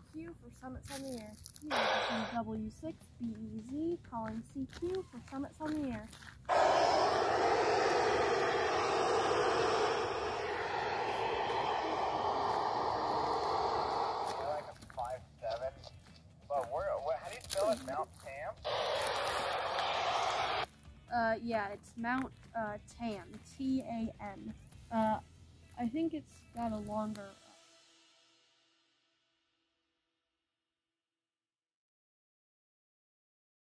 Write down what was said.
CQ for Summits on the Air. This is W6BEZ calling CQ for Summits on the Air. Like a 5'7". But how do you spell it? Mount Tam? Yeah, it's Mount Tam, T-A-M. I think it's got a longer